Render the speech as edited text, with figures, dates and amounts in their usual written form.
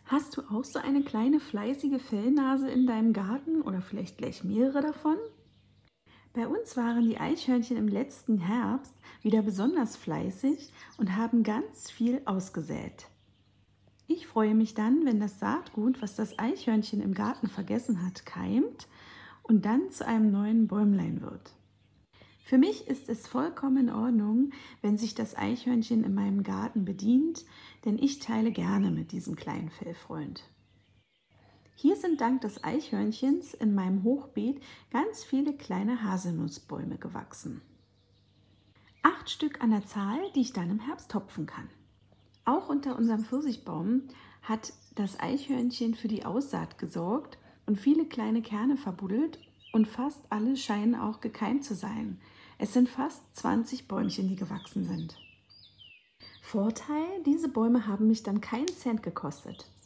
Hast du auch so eine kleine fleißige Fellnase in deinem Garten oder vielleicht gleich mehrere davon? Bei uns waren die Eichhörnchen im letzten Herbst wieder besonders fleißig und haben ganz viel ausgesät. Ich freue mich dann, wenn das Saatgut, was das Eichhörnchen im Garten vergessen hat, keimt und dann zu einem neuen Bäumlein wird. Für mich ist es vollkommen in Ordnung, wenn sich das Eichhörnchen in meinem Garten bedient, denn ich teile gerne mit diesem kleinen Fellfreund. Hier sind dank des Eichhörnchens in meinem Hochbeet ganz viele kleine Haselnussbäume gewachsen. 8 Stück an der Zahl, die ich dann im Herbst topfen kann. Auch unter unserem Pfirsichbaum hat das Eichhörnchen für die Aussaat gesorgt und viele kleine Kerne verbuddelt und fast alle scheinen auch gekeimt zu sein. Es sind fast 20 Bäumchen, die gewachsen sind. Vorteil, diese Bäume haben mich dann keinen Cent gekostet.